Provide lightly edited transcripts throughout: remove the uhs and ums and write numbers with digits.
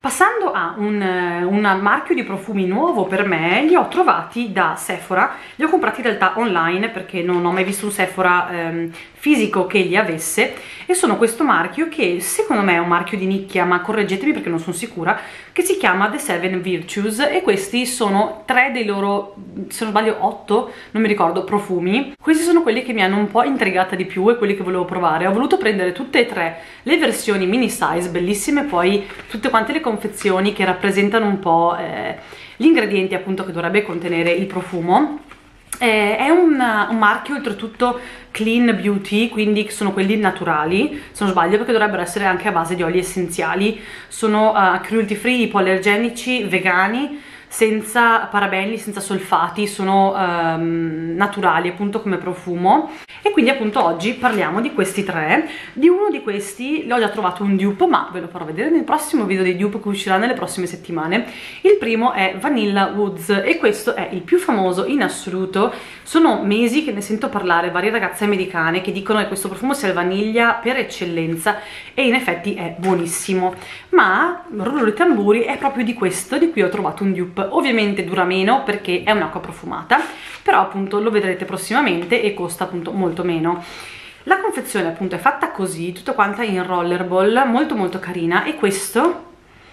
Passando a un marchio di profumi nuovo per me, li ho trovati da Sephora, li ho comprati in realtà online perché non ho mai visto un Sephora fisico che li avesse, e sono questo marchio che secondo me è un marchio di nicchia, ma correggetemi perché non sono sicura, che si chiama The Seven Virtues, e questi sono 3 dei loro, se non sbaglio 8, non mi ricordo, profumi. Questi sono quelli che mi hanno un po' intrigata di più e quelli che volevo provare. Ho voluto prendere tutte e 3 le versioni mini size, bellissime, poi tutte quante le confezioni che rappresentano un po' gli ingredienti appunto che dovrebbe contenere il profumo. È un marchio oltretutto clean beauty, quindi sono quelli naturali, se non sbaglio, perché dovrebbero essere anche a base di oli essenziali. Sono cruelty free, ipoallergenici, vegani, senza parabeni, senza solfati, sono naturali appunto come profumo. E quindi appunto oggi parliamo di questi 3. Di uno di questi ho già trovato un dupe, ma ve lo farò vedere nel prossimo video dei dupe che uscirà nelle prossime settimane. Il primo è Vanilla Woods e questo è il più famoso in assoluto. Sono mesi che ne sento parlare varie ragazze americane che dicono che questo profumo sia il vaniglia per eccellenza, e in effetti è buonissimo, ma rullo di tamburi, è proprio di questo di cui ho trovato un dupe. Ovviamente dura meno perché è un'acqua profumata, però appunto lo vedrete prossimamente e costa appunto molto meno. La confezione appunto è fatta così, tutta quanta in rollerball, molto molto carina, e questo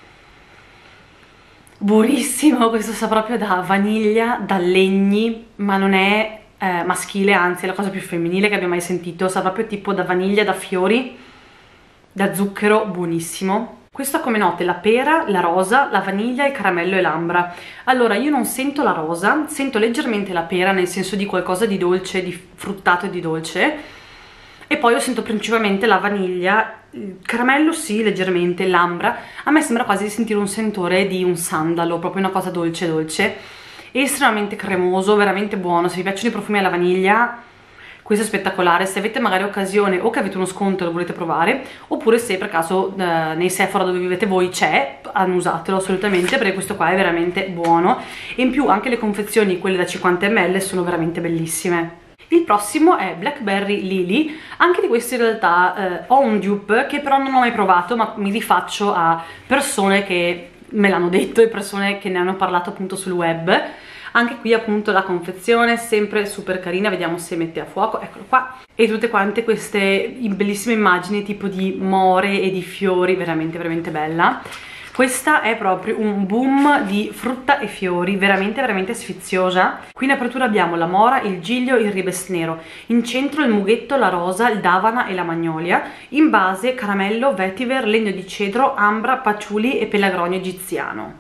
buonissimo, questo sa proprio da vaniglia, da legni, ma non è maschile, anzi è la cosa più femminile che abbia mai sentito, sa proprio tipo da vaniglia, da fiori, da zucchero, buonissimo. Questo ha come note la pera, la rosa, la vaniglia, il caramello e l'ambra. Allora io non sento la rosa, sento leggermente la pera, nel senso di qualcosa di dolce, di fruttato e di dolce, e poi io sento principalmente la vaniglia, il caramello sì, leggermente, l'ambra. A me sembra quasi di sentire un sentore di un sandalo, proprio una cosa dolce dolce, e estremamente cremoso, veramente buono. Se vi piacciono i profumi alla vaniglia, questo è spettacolare. Se avete magari occasione o che avete uno sconto e lo volete provare, oppure se per caso nei Sephora dove vivete voi c'è, annusatelo assolutamente, perché questo qua è veramente buono, e in più anche le confezioni, quelle da 50 ml, sono veramente bellissime. Il prossimo è Blackberry Lily. Anche di questo in realtà ho un dupe che però non ho mai provato, ma mi rifaccio a persone che me l'hanno detto e persone che ne hanno parlato appunto sul web. Anche qui appunto la confezione sempre super carina, vediamo se mette a fuoco, eccolo qua, e tutte quante queste bellissime immagini tipo di more e di fiori, veramente veramente bella. Questa è proprio un boom di frutta e fiori, veramente veramente sfiziosa. Qui in apertura abbiamo la mora, il giglio, il ribes nero, in centro il mughetto, la rosa, il davana e la magnolia, in base caramello, vetiver, legno di cedro, ambra, patchouli e pelagronio egiziano.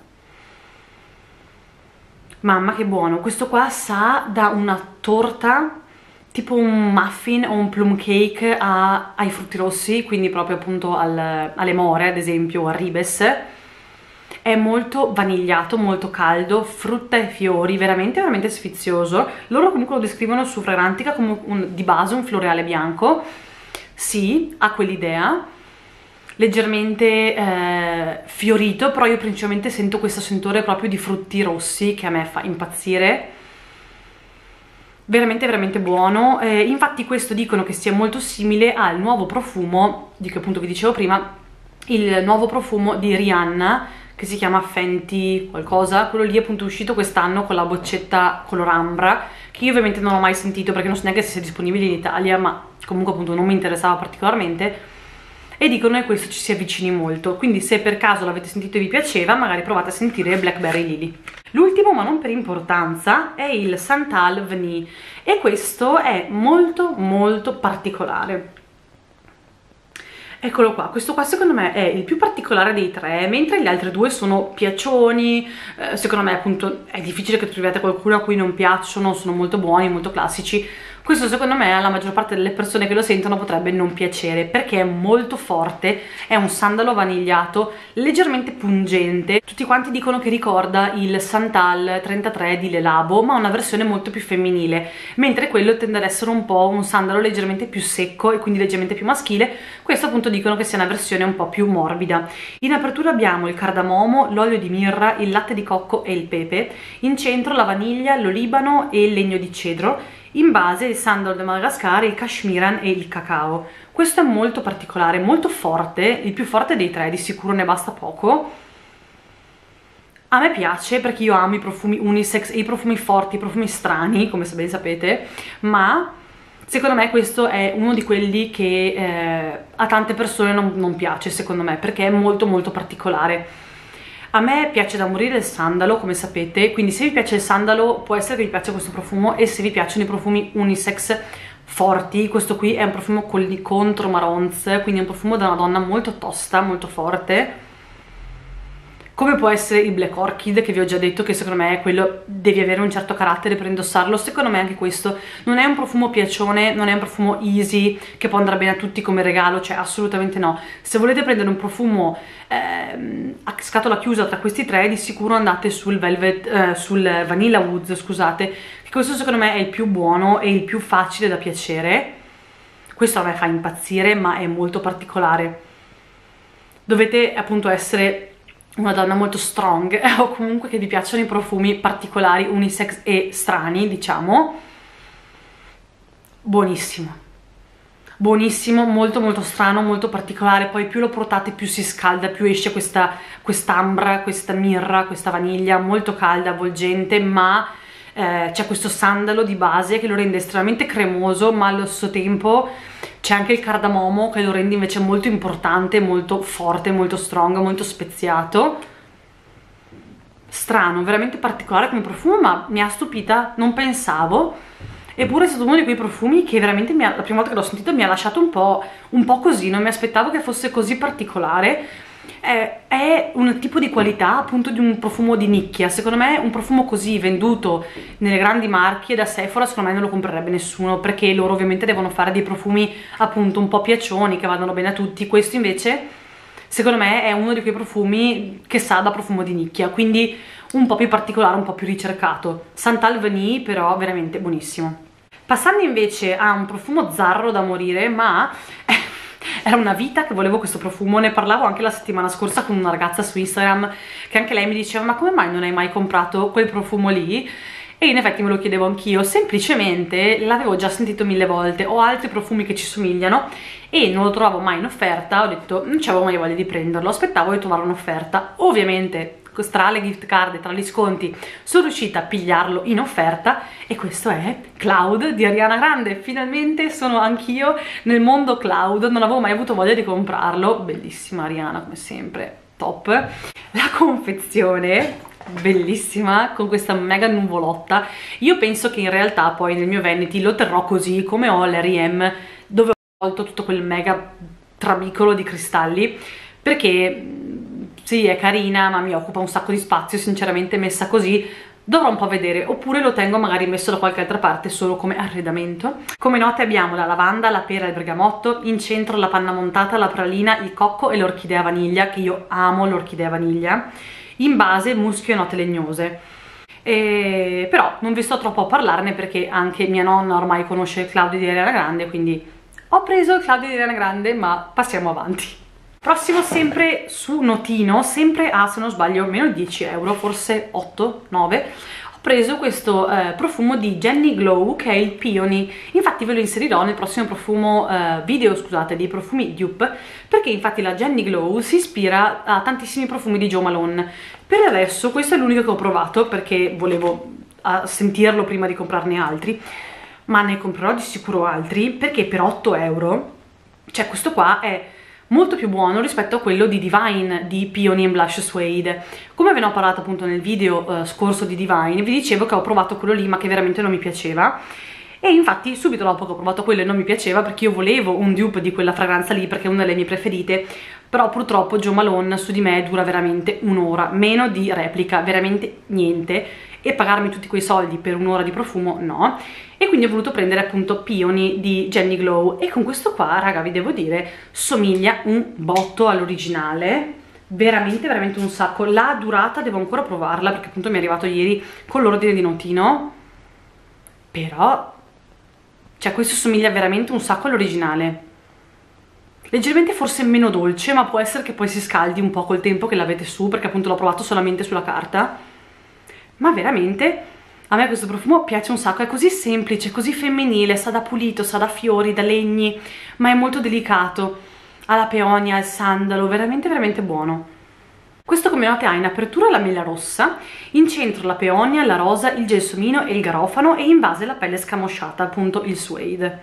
Mamma che buono, questo qua sa da una torta, tipo un muffin o un plum cake ai frutti rossi, quindi proprio appunto alle more ad esempio, o al ribes. È molto vanigliato, molto caldo, frutta e fiori, veramente veramente sfizioso. Loro comunque lo descrivono su Fragrantica come di base un floreale bianco, sì, ha quell'idea, leggermente fiorito, però io principalmente sento questo sentore proprio di frutti rossi che a me fa impazzire. Veramente veramente buono. Infatti questo dicono che sia molto simile al nuovo profumo di cui appunto vi dicevo prima, il nuovo profumo di Rihanna che si chiama Fenty qualcosa, quello lì appunto uscito quest'anno con la boccetta color ambra, che io ovviamente non ho mai sentito perché non so neanche se sia disponibile in Italia, ma comunque appunto non mi interessava particolarmente, e dicono che questo ci si avvicini molto, quindi se per caso l'avete sentito e vi piaceva, magari provate a sentire Blackberry Lily. L'ultimo, ma non per importanza, è il Santal Vanille, e questo è molto molto particolare. Eccolo qua, questo qua secondo me è il più particolare dei 3, mentre gli altri 2 sono piaccioni. Secondo me appunto è difficile che troviate qualcuno a cui non piacciono, sono molto buoni, molto classici. Questo secondo me alla maggior parte delle persone che lo sentono potrebbe non piacere, perché è molto forte, è un sandalo vanigliato, leggermente pungente. Tutti quanti dicono che ricorda il Santal 33 di Le Labo, ma una versione molto più femminile, mentre quello tende ad essere un po' un sandalo leggermente più secco e quindi leggermente più maschile. Questo appunto dicono che sia una versione un po' più morbida. In apertura abbiamo il cardamomo, l'olio di mirra, il latte di cocco e il pepe, in centro la vaniglia, l'olibano e il legno di cedro, in base il sandalo del Madagascar, il cashmiran e il cacao. Questo è molto particolare, molto forte, il più forte dei 3, di sicuro ne basta poco. A me piace perché io amo i profumi unisex e i profumi forti, i profumi strani, come ben sapete, ma secondo me questo è uno di quelli che a tante persone non piace, secondo me, perché è molto molto particolare. A me piace da morire il sandalo, come sapete, quindi se vi piace il sandalo può essere che vi piaccia questo profumo, e se vi piacciono i profumi unisex forti, questo qui è un profumo contro marrons, quindi è un profumo da una donna molto tosta, molto forte, come può essere il Black Orchid, che vi ho già detto che secondo me è quello, devi avere un certo carattere per indossarlo. Secondo me anche questo non è un profumo piacione, non è un profumo easy che può andare bene a tutti come regalo, cioè assolutamente no. Se volete prendere un profumo a scatola chiusa tra questi tre, di sicuro andate sul Vanilla Woods, scusate, che questo secondo me è il più buono e il più facile da piacere. Questo a me fa impazzire, ma è molto particolare. Dovete appunto essere una donna molto strong o comunque che vi piacciono i profumi particolari, unisex e strani, diciamo. Buonissimo, buonissimo, molto molto strano, molto particolare. Poi più lo portate più si scalda, più esce quest'ambra, questa mirra, questa vaniglia molto calda, avvolgente, ma c'è questo sandalo di base che lo rende estremamente cremoso, ma allo stesso tempo c'è anche il cardamomo che lo rende invece molto importante, molto forte, molto strong, molto speziato. Strano, veramente particolare come profumo, ma mi ha stupita, non pensavo. Eppure è stato uno di quei profumi che veramente la prima volta che l'ho sentito mi ha lasciato un po' così, non mi aspettavo che fosse così particolare. È un tipo di qualità appunto di un profumo di nicchia. Secondo me un profumo così venduto nelle grandi marche da Sephora secondo me non lo comprerebbe nessuno, perché loro ovviamente devono fare dei profumi appunto un po' piaccioni che vadano bene a tutti. Questo invece secondo me è uno di quei profumi che sa da profumo di nicchia, quindi un po' più particolare, un po' più ricercato. Santal Vanille però veramente buonissimo. Passando invece a un profumo zarro da morire, ma era una vita che volevo questo profumo, ne parlavo anche la settimana scorsa con una ragazza su Instagram che anche lei mi diceva: ma come mai non hai mai comprato quel profumo lì? E in effetti me lo chiedevo anch'io, semplicemente l'avevo già sentito 1000 volte, ho altri profumi che ci somigliano e non lo trovavo mai in offerta. Ho detto non c'avevo mai voglia di prenderlo, aspettavo di trovare un'offerta. Ovviamente tra le gift card e tra gli sconti sono riuscita a pigliarlo in offerta, e questo è Cloud di Ariana Grande. Finalmente sono anch'io nel mondo Cloud, non avevo mai avuto voglia di comprarlo. Bellissima Ariana come sempre, top. La confezione bellissima con questa mega nuvolotta. Io penso che in realtà poi nel mio vanity lo terrò così come ho l'R.E.M, dove ho tolto tutto quel mega trabicolo di cristalli, perché sì, è carina, ma mi occupa un sacco di spazio, sinceramente messa così dovrò un po' vedere, oppure lo tengo magari messo da qualche altra parte solo come arredamento. Come note abbiamo la lavanda, la pera e il bergamotto, in centro la panna montata, la pralina, il cocco e l'orchidea vaniglia, che io amo l'orchidea vaniglia, in base muschio e note legnose. Però non vi sto troppo a parlarne perché anche mia nonna ormai conosce il Cloud di Ariana Grande, quindi ho preso il Cloud di Ariana Grande, ma passiamo avanti. Prossimo sempre su Notino, sempre a, se non sbaglio, meno 10 euro, forse 8, 9, ho preso questo profumo di Jenny Glow, che è il Peony. Infatti ve lo inserirò nel prossimo video, scusate, dei profumi dupe, perché infatti la Jenny Glow si ispira a tantissimi profumi di Jo Malone. Per adesso questo è l'unico che ho provato, perché volevo sentirlo prima di comprarne altri, ma ne comprerò di sicuro altri, perché per 8 euro, cioè questo qua è molto più buono rispetto a quello di Divine di Peony and Blush Suede. Come ve ne ho parlato appunto nel video scorso di Divine, vi dicevo che ho provato quello lì ma che veramente non mi piaceva, e infatti subito dopo che ho provato quello e non mi piaceva, perché io volevo un dupe di quella fragranza lì perché è una delle mie preferite, però purtroppo Jo Malone su di me dura veramente un'ora, meno di replica, veramente niente, e pagarmi tutti quei soldi per un'ora di profumo no. E quindi ho voluto prendere appunto Peony di Jenny Glow, e con questo qua, raga, vi devo dire, somiglia un botto all'originale, veramente veramente un sacco. La durata devo ancora provarla perché appunto mi è arrivato ieri con l'ordine di Notino, però cioè questo somiglia veramente un sacco all'originale. Leggermente forse meno dolce, ma può essere che poi si scaldi un po' col tempo che l'avete su, perché appunto l'ho provato solamente sulla carta. Ma veramente a me questo profumo piace un sacco, è così semplice, così femminile, sa da pulito, sa da fiori, da legni, ma è molto delicato, ha la peonia, il sandalo, veramente veramente buono. Questo come note ha in apertura la mela rossa, in centro la peonia, la rosa, il gelsomino e il garofano e in base la pelle scamosciata, appunto il suede.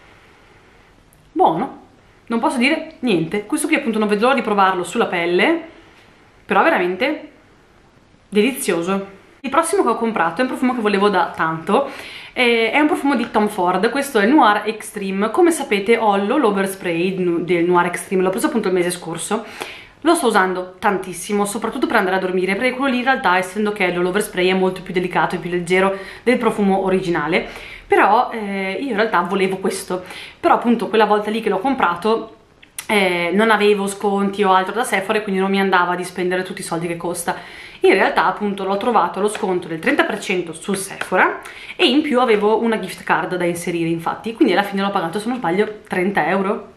Buono, non posso dire niente. Questo qui appunto non vedo l'ora di provarlo sulla pelle, però veramente delizioso. Il prossimo che ho comprato è un profumo che volevo da tanto, è un profumo di Tom Ford, questo è Noir Extreme. Come sapete ho l'All Over Spray del Noir Extreme, l'ho preso appunto il mese scorso. Lo sto usando tantissimo, soprattutto per andare a dormire, perché quello lì in realtà, essendo che l'All Over Spray è molto più delicato e più leggero del profumo originale, però io in realtà volevo questo, però appunto quella volta lì che l'ho comprato non avevo sconti o altro da Sephora e quindi non mi andava di spendere tutti i soldi che costa. In realtà appunto l'ho trovato allo sconto del 30% sul Sephora e in più avevo una gift card da inserire, infatti, quindi alla fine l'ho pagato, se non sbaglio, 30 euro.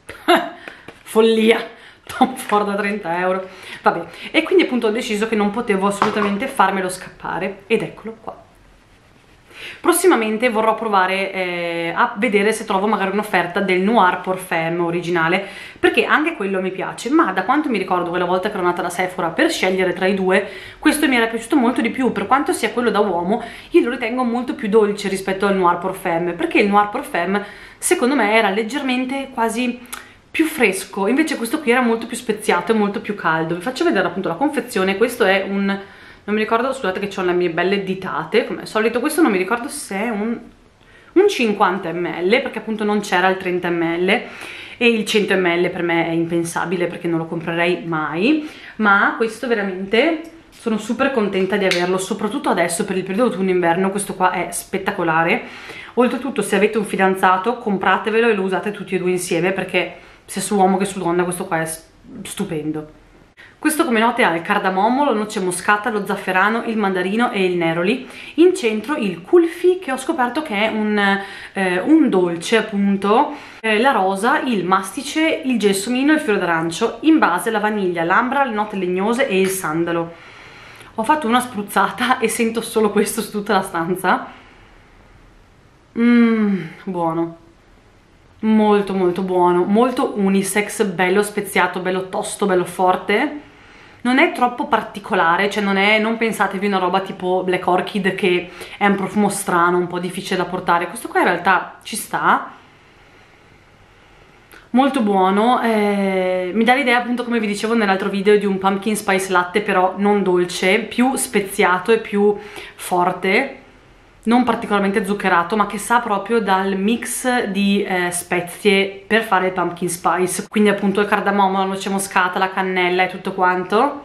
Follia! Tom Ford a 30 euro, vabbè, e quindi appunto ho deciso che non potevo assolutamente farmelo scappare ed eccolo qua. Prossimamente vorrò provare a vedere se trovo magari un'offerta del Noir Parfum originale, perché anche quello mi piace, ma da quanto mi ricordo quella volta che ero andata da Sephora per scegliere tra i due, questo mi era piaciuto molto di più. Per quanto sia quello da uomo, io lo ritengo molto più dolce rispetto al Noir Parfum, perché il Noir Parfum secondo me era leggermente quasi più fresco, invece questo qui era molto più speziato e molto più caldo. Vi faccio vedere appunto la confezione. Questo è un, non mi ricordo, scusate che ho le mie belle ditate come al solito, questo non mi ricordo se è un 50 ml, perché appunto non c'era il 30 ml e il 100 ml per me è impensabile perché non lo comprerei mai, ma questo veramente sono super contenta di averlo, soprattutto adesso per il periodo autunno-inverno. Questo qua è spettacolare. Oltretutto, se avete un fidanzato, compratevelo e lo usate tutti e due insieme, perché sia su uomo che su donna questo qua è stupendo. Questo come note ha il cardamomo, la noce moscata, lo zafferano, il mandarino e il neroli. In centro il kulfi, che ho scoperto che è un dolce appunto, la rosa, il mastice, il gelsomino e il fiore d'arancio. In base la vaniglia, l'ambra, le note legnose e il sandalo. Ho fatto una spruzzata e sento solo questo su tutta la stanza. Buono. Molto molto buono, molto unisex, bello speziato, bello tosto, bello forte. Non è troppo particolare, cioè non pensatevi una roba tipo Black Orchid che è un profumo strano, un po' difficile da portare. Questo qua in realtà ci sta, molto buono, mi dà l'idea appunto, come vi dicevo nell'altro video, di un pumpkin spice latte, però non dolce, più speziato e più forte, non particolarmente zuccherato, ma che sa proprio dal mix di spezie per fare il pumpkin spice, quindi appunto il cardamomo, la noce moscata, la cannella e tutto quanto.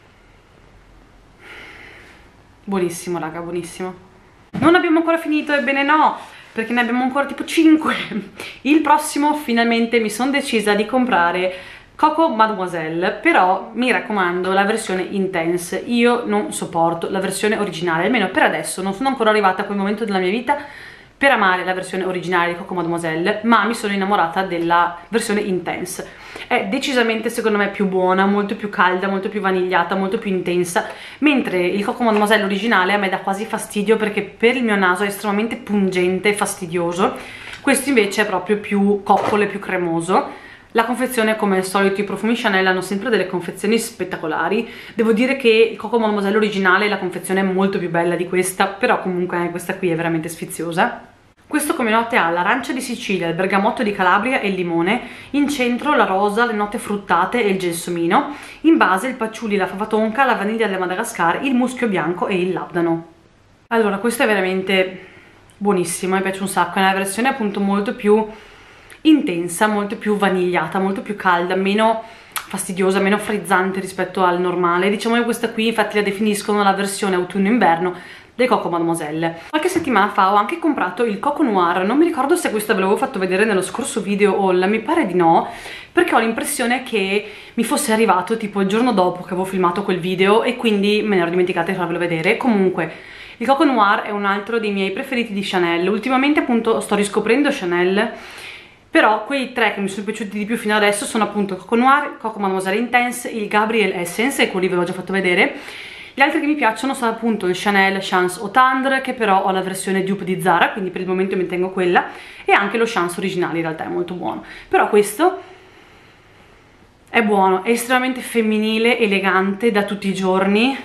Buonissimo raga, buonissimo. Non abbiamo ancora finito, ebbene no, perché ne abbiamo ancora tipo 5. Il prossimo finalmente mi sono decisa di comprare Coco Mademoiselle, però mi raccomando la versione intense. Io non sopporto la versione originale, almeno per adesso non sono ancora arrivata a quel momento della mia vita per amare la versione originale di Coco Mademoiselle, ma mi sono innamorata della versione intense. È decisamente secondo me più buona, molto più calda, molto più vanigliata, molto più intensa, mentre il Coco Mademoiselle originale a me dà quasi fastidio perché per il mio naso è estremamente pungente e fastidioso. Questo invece è proprio più coccole, più cremoso. La confezione, come al solito, i profumi Chanel hanno sempre delle confezioni spettacolari. Devo dire che il Coco Mademoiselle originale, la confezione è molto più bella di questa, però comunque questa qui è veramente sfiziosa. Questo come note ha l'arancia di Sicilia, il bergamotto di Calabria e il limone. In centro la rosa, le note fruttate e il gelsomino. In base il patchouli, la fava tonka, la vaniglia del Madagascar, il muschio bianco e il labdano. Allora, questo è veramente buonissimo, mi piace un sacco. È una versione appunto molto più intensa, molto più vanigliata, molto più calda, meno fastidiosa, meno frizzante rispetto al normale. Diciamo che questa qui infatti la definiscono la versione autunno-inverno del Coco Mademoiselle. Qualche settimana fa ho anche comprato il Coco Noir, non mi ricordo se questo ve l'avevo fatto vedere nello scorso video haul, mi pare di no, perché ho l'impressione che mi fosse arrivato tipo il giorno dopo che avevo filmato quel video e quindi me ne ero dimenticata di farvelo vedere. Comunque il Coco Noir è un altro dei miei preferiti di Chanel. Ultimamente appunto sto riscoprendo Chanel, però quei tre che mi sono piaciuti di più fino adesso sono appunto Coco Noir, Coco Mademoiselle Intense, il Gabriel Essence, e quelli ve l'ho già fatto vedere. Gli altri che mi piacciono sono appunto il Chanel Chance Au Tendre, che però ho la versione dupe di Zara, quindi per il momento mi tengo quella, e anche lo Chance originale, in realtà è molto buono. Però questo È buono, è estremamente femminile, elegante, da tutti i giorni,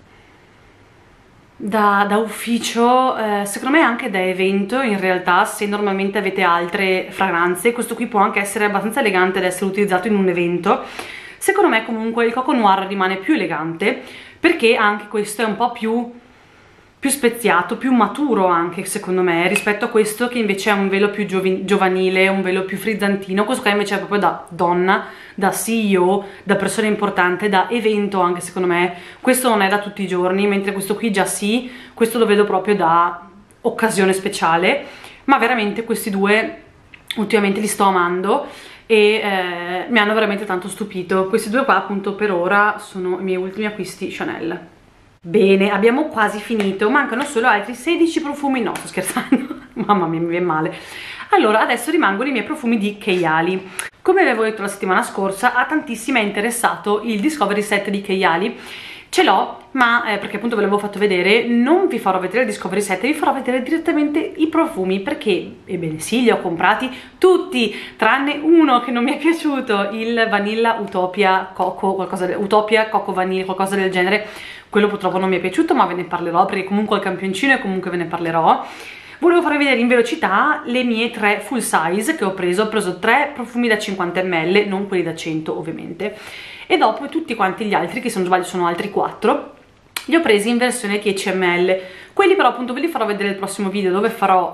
da ufficio, secondo me anche da evento. In realtà, se normalmente avete altre fragranze, questo qui può anche essere abbastanza elegante ad essere utilizzato in un evento. Secondo me comunque il Coco Noir rimane più elegante, perché anche questo è un po' più speziato, più maturo anche secondo me, rispetto a questo che invece è un velo più giovanile, un velo più frizzantino. Questo qua invece è proprio da donna, da CEO, da persona importante, da evento anche secondo me. Questo non è da tutti i giorni, mentre questo qui già sì, questo lo vedo proprio da occasione speciale. Ma veramente questi due ultimamente li sto amando e mi hanno veramente tanto stupito. Questi due qua appunto per ora sono i miei ultimi acquisti Chanel. Bene, abbiamo quasi finito, mancano solo altri 16 profumi. No, sto scherzando, mamma mia, mi viene male. Allora, adesso rimangono i miei profumi di Keyali. Come avevo detto la settimana scorsa, a tantissimi è interessato il Discovery Set di Keyali. Ce l'ho, ma perché appunto ve l'avevo fatto vedere, non vi farò vedere il Discovery Set, vi farò vedere direttamente i profumi, perché, ebbene sì, li ho comprati tutti, tranne uno che non mi è piaciuto, il Vanilla Utopia Coco, Utopia Coco Vanilla, qualcosa del genere. Quello purtroppo non mi è piaciuto, ma ve ne parlerò, perché comunque ho il campioncino e comunque ve ne parlerò. Volevo farvi vedere in velocità le mie 3 full size che ho preso 3 profumi da 50 ml, non quelli da 100 ovviamente, e dopo tutti quanti gli altri, che se non sbaglio sono altri 4, li ho presi in versione 10 ml. Quelli però appunto ve li farò vedere nel prossimo video, dove farò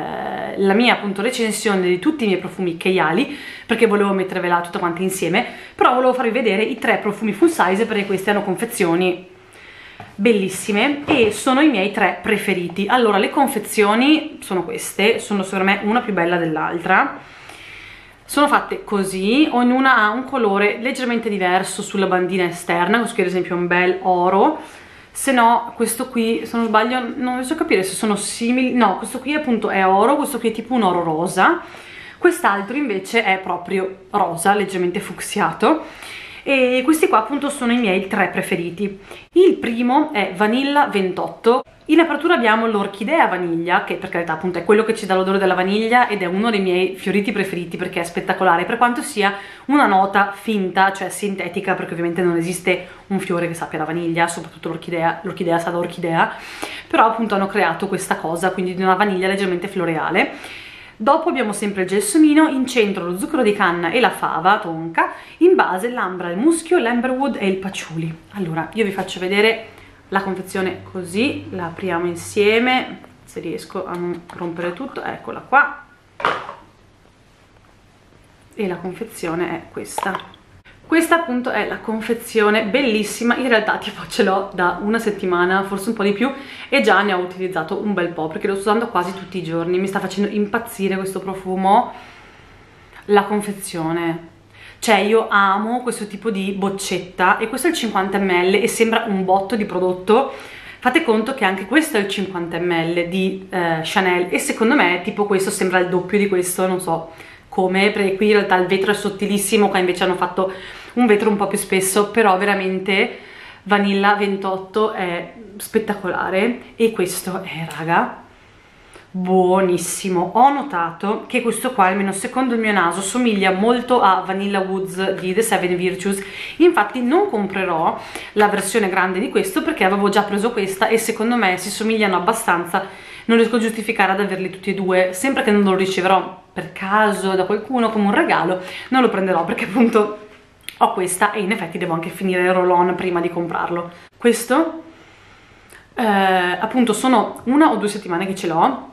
la mia appunto recensione di tutti i miei profumi Keyali, perché volevo mettervela tutta quanta insieme. Però volevo farvi vedere i 3 profumi full size, perché questi hanno confezioni bellissime e sono i miei 3 preferiti. Allora, le confezioni sono queste, sono secondo me una più bella dell'altra. Sono fatte così, ognuna ha un colore leggermente diverso sulla bandina esterna. Questo qui ad esempio è un bel oro, se no questo qui, se non sbaglio, non riesco a capire se sono simili. No, questo qui appunto è oro, questo qui è tipo un oro rosa, quest'altro invece è proprio rosa, leggermente fucsiato. E questi qua appunto sono i miei 3 preferiti. Il primo è Vanilla 28. In apertura abbiamo l'orchidea vaniglia, che per carità appunto è quello che ci dà l'odore della vaniglia ed è uno dei miei fioriti preferiti, perché è spettacolare, per quanto sia una nota finta, cioè sintetica, perché ovviamente non esiste un fiore che sappia la vaniglia, soprattutto l'orchidea sa da orchidea, però appunto hanno creato questa cosa, quindi di una vaniglia leggermente floreale. Dopo abbiamo sempre il gelsomino, in centro lo zucchero di canna e la fava tonka, in base l'ambra, il muschio, l'amberwood e il patchouli. Allora, io vi faccio vedere la confezione così, la apriamo insieme, se riesco a non rompere tutto, eccola qua. E la confezione è questa. Questa appunto è la confezione, bellissima, in realtà tipo ce l'ho da una settimana, forse un po' di più, e già ne ho utilizzato un bel po', perché lo sto usando quasi tutti i giorni. Mi sta facendo impazzire questo profumo, la confezione. Cioè io amo questo tipo di boccetta, e questo è il 50 ml e sembra un botto di prodotto. Fate conto che anche questo è il 50 ml di Chanel, e secondo me tipo questo sembra il doppio di questo, non so come, perché qui in realtà il vetro è sottilissimo, qua invece hanno fatto un vetro un po' più spesso, però veramente Vanilla 28 è spettacolare. E questo è, raga, buonissimo. Ho notato che questo qua, almeno secondo il mio naso, somiglia molto a Vanilla Woods di The Seven Virtues. Infatti non comprerò la versione grande di questo, perché avevo già preso questa e secondo me si somigliano abbastanza. Non riesco a giustificare ad averli tutti e due, sempre che non lo riceverò per caso da qualcuno come un regalo, non lo prenderò, perché appunto ho questa e in effetti devo anche finire il roll-on prima di comprarlo. Questo appunto sono 1 o 2 settimane che ce l'ho.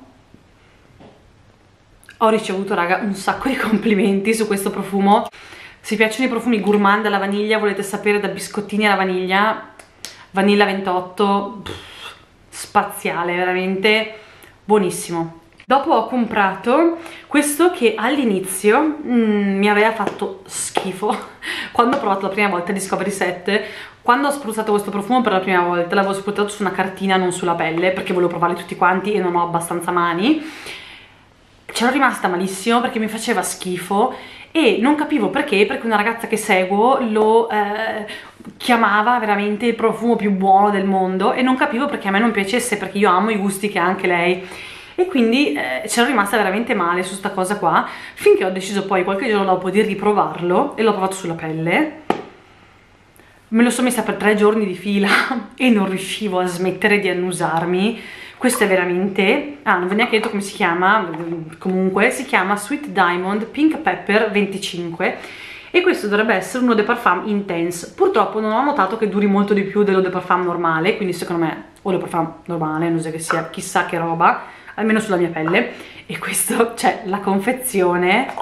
Ho ricevuto, raga, un sacco di complimenti su questo profumo. Se vi piacciono i profumi gourmand alla vaniglia, volete sapere da biscottini alla vaniglia, Vanilla 28, spaziale, veramente buonissimo. Dopo ho comprato questo che all'inizio mi aveva fatto schifo. Quando ho provato la prima volta il Discovery Set, quando ho spruzzato questo profumo per la prima volta, l'avevo spruzzato su una cartina, non sulla pelle, perché volevo provarli tutti quanti e non ho abbastanza mani. C'ero rimasta malissimo perché mi faceva schifo e non capivo perché una ragazza che seguo lo chiamava veramente il profumo più buono del mondo, e non capivo perché a me non piacesse, perché io amo i gusti che ha anche lei. e quindi c'ero rimasta veramente male su sta cosa qua, finché ho deciso poi qualche giorno dopo di riprovarlo e l'ho provato sulla pelle. Me lo sono messa per 3 giorni di fila e non riuscivo a smettere di annusarmi. Questo è veramente... ah, non vi ho neanche detto come si chiama, comunque si chiama Sweet Diamond Pink Pepper 25 e questo dovrebbe essere un eau de parfum intense. Purtroppo non ho notato che duri molto di più dell'eau de parfum normale, quindi secondo me eau de parfum normale, non so che sia chissà che roba, almeno sulla mia pelle. E questo, cioè, la confezione...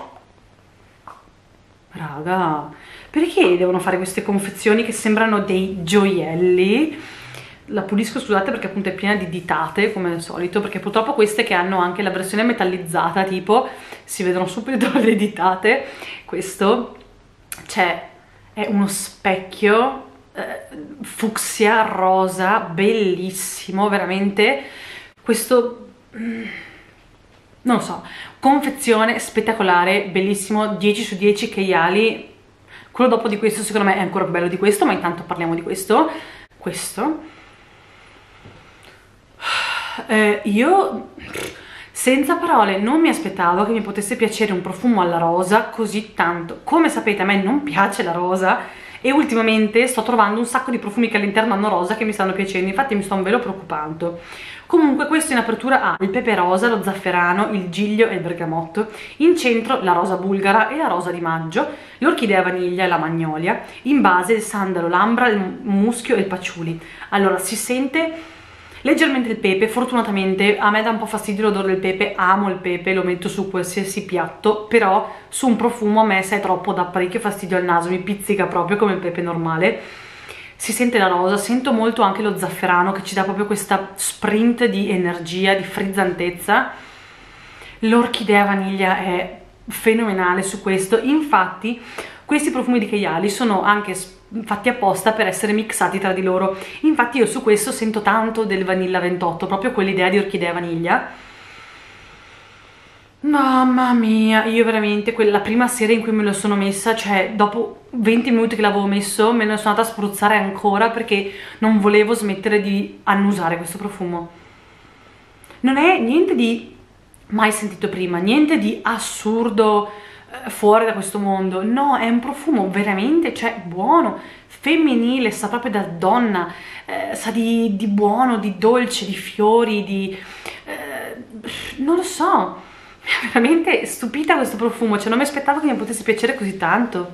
raga, perché devono fare queste confezioni che sembrano dei gioielli? La pulisco, scusate, perché appunto è piena di ditate come al solito, perché purtroppo queste che hanno anche la versione metallizzata tipo si vedono subito le ditate. Questo, cioè, è uno specchio fucsia rosa bellissimo, veramente. Questo non lo so, confezione spettacolare, bellissimo, 10 su 10 Kayali. Quello dopo di questo secondo me è ancora più bello di questo, ma intanto parliamo di questo. Io senza parole non mi aspettavo che mi potesse piacere un profumo alla rosa così tanto. Come sapete a me non piace la rosa e ultimamente sto trovando un sacco di profumi che all'interno hanno rosa che mi stanno piacendo, infatti mi sto un velo preoccupando. Comunque questo in apertura ha il pepe rosa, lo zafferano, il giglio e il bergamotto, in centro la rosa bulgara e la rosa di maggio, l'orchidea vaniglia e la magnolia, in base il sandalo, l'ambra, il muschio e il patchouli. Allora si sente leggermente il pepe, fortunatamente a me dà un po' fastidio l'odore del pepe, amo il pepe, lo metto su qualsiasi piatto, però su un profumo a me se è troppo dà parecchio fastidio al naso, mi pizzica proprio come il pepe normale. Si sente la rosa, sento molto anche lo zafferano che ci dà proprio questa sprint di energia, di frizzantezza. L'orchidea vaniglia è fenomenale su questo, infatti questi profumi di Kayali sono anche fatti apposta per essere mixati tra di loro, infatti io su questo sento tanto del Vanilla 28, proprio quell'idea di orchidea vaniglia. Mamma mia, io veramente, la prima sera in cui me lo sono messa, cioè dopo 20 minuti che l'avevo messo, me ne sono andata a spruzzare ancora perché non volevo smettere di annusare questo profumo. Non è niente di mai sentito prima, niente di assurdo, fuori da questo mondo. No, è un profumo veramente, cioè, buono, femminile, sa proprio da donna, sa di buono, di dolce, di fiori, di... non lo so. Mi ha veramente stupita questo profumo, cioè non mi aspettavo che mi potesse piacere così tanto.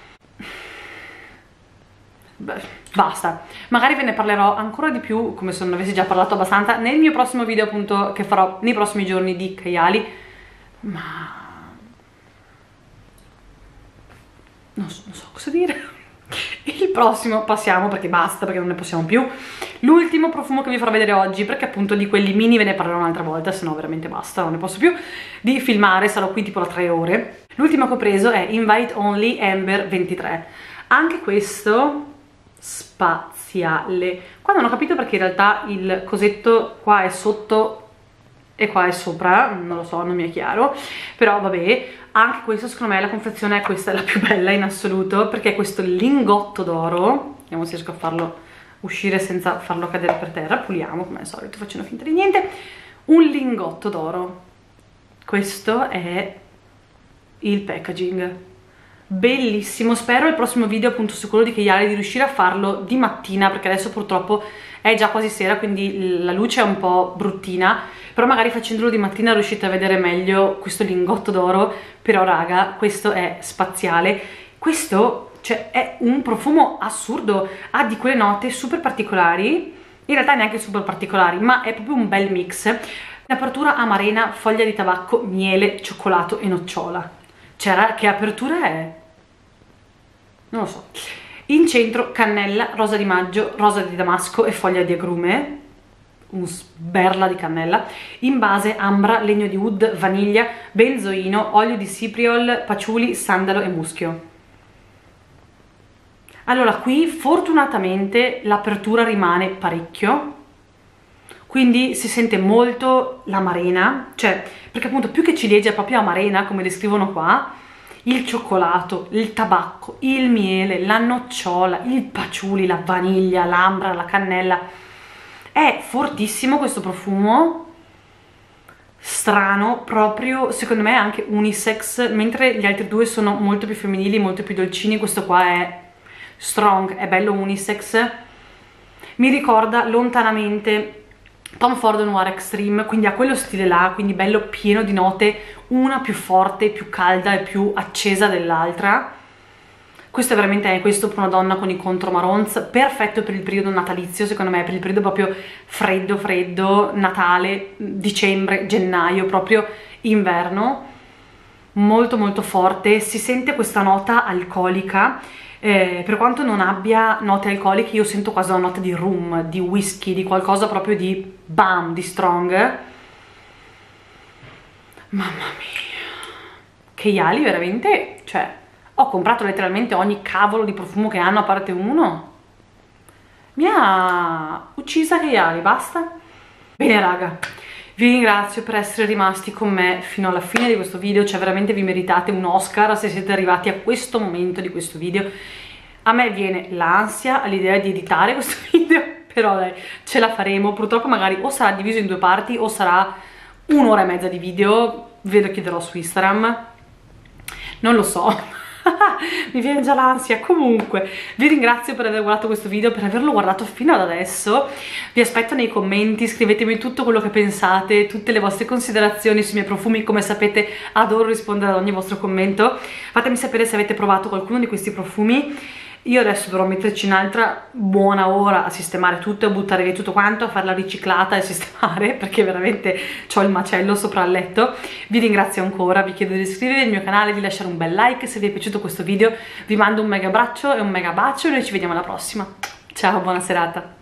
Beh, basta, magari ve ne parlerò ancora di più, come se non avessi già parlato abbastanza, nel mio prossimo video appunto che farò nei prossimi giorni di Kayali, ma non so cosa dire. Il prossimo passiamo perché basta, perché non ne possiamo più. L'ultimo profumo che vi farò vedere oggi, perché appunto di quelli mini ve ne parlerò un'altra volta, se no veramente basta, non ne posso più di filmare, sarò qui tipo da 3 ore. L'ultimo che ho preso è Invite Only Amber 23, anche questo spaziale. Qua non ho capito perché in realtà il cosetto qua è sotto e qua è sopra, non lo so, non mi è chiaro, però vabbè. Anche questo secondo me la confezione, questa è la più bella in assoluto, perché è questo lingotto d'oro, vediamo se riesco a farlo uscire senza farlo cadere per terra, puliamo come al solito facendo finta di niente, un lingotto d'oro. Questo è il packaging, bellissimo. Spero il prossimo video appunto su quello di Kayali di riuscire a farlo di mattina, perché adesso purtroppo è già quasi sera, quindi la luce è un po' bruttina, però magari facendolo di mattina riuscite a vedere meglio questo lingotto d'oro. Però raga, questo è spaziale, questo cioè è un profumo assurdo, ha di quelle note super particolari, in realtà neanche super particolari, ma è proprio un bel mix. In apertura amarena, foglia di tabacco, miele, cioccolato e nocciola. Cioè, che apertura è? Non lo so. In centro cannella, rosa di maggio, rosa di damasco e foglia di agrume, un sberla di cannella. In base ambra, legno di oud, vaniglia, benzoino, olio di cipriol, patchouli, sandalo e muschio. Allora qui fortunatamente l'apertura rimane parecchio, quindi si sente molto l'amarena, cioè perché appunto più che ciliegia è proprio amarena come descrivono qua, il cioccolato, il tabacco, il miele, la nocciola, il patchouli, la vaniglia, l'ambra, la cannella. È fortissimo questo profumo, strano, proprio secondo me anche unisex, mentre gli altri due sono molto più femminili, molto più dolcini. Questo qua è strong, è bello unisex. Mi ricorda lontanamente Tom Ford Noir Extreme, quindi ha quello stile là, quindi bello pieno di note, una più forte, più calda e più accesa dell'altra. Questo è veramente questo per una donna con i contro marrons, perfetto per il periodo natalizio, secondo me, per il periodo proprio freddo, freddo, Natale, dicembre, gennaio, proprio inverno. Molto molto forte, si sente questa nota alcolica, per quanto non abbia note alcoliche io sento quasi una nota di rum, di whisky, di qualcosa proprio di bam, di strong. Mamma mia, che iali veramente, cioè ho comprato letteralmente ogni cavolo di profumo che hanno a parte uno. Mi ha uccisa che iali, basta. Bene raga, vi ringrazio per essere rimasti con me fino alla fine di questo video, cioè veramente vi meritate un Oscar se siete arrivati a questo momento di questo video. A me viene l'ansia all'idea di editare questo video, però dai, ce la faremo. Purtroppo magari o sarà diviso in due parti o sarà 1 ora e mezza di video, ve lo chiederò su Instagram, non lo so. Mi viene già l'ansia. Comunque vi ringrazio per aver guardato questo video, per averlo guardato fino ad adesso. Vi aspetto nei commenti, scrivetemi tutto quello che pensate, tutte le vostre considerazioni sui miei profumi. Come sapete adoro rispondere ad ogni vostro commento. Fatemi sapere se avete provato qualcuno di questi profumi. Io adesso dovrò metterci un'altra buona ora a sistemare tutto, a buttare via tutto quanto, a farla riciclata e sistemare, perché veramente ho il macello sopra il letto. Vi ringrazio ancora, vi chiedo di iscrivervi al mio canale, di lasciare un bel like se vi è piaciuto questo video. Vi mando un mega abbraccio e un mega bacio e noi ci vediamo alla prossima. Ciao, buona serata.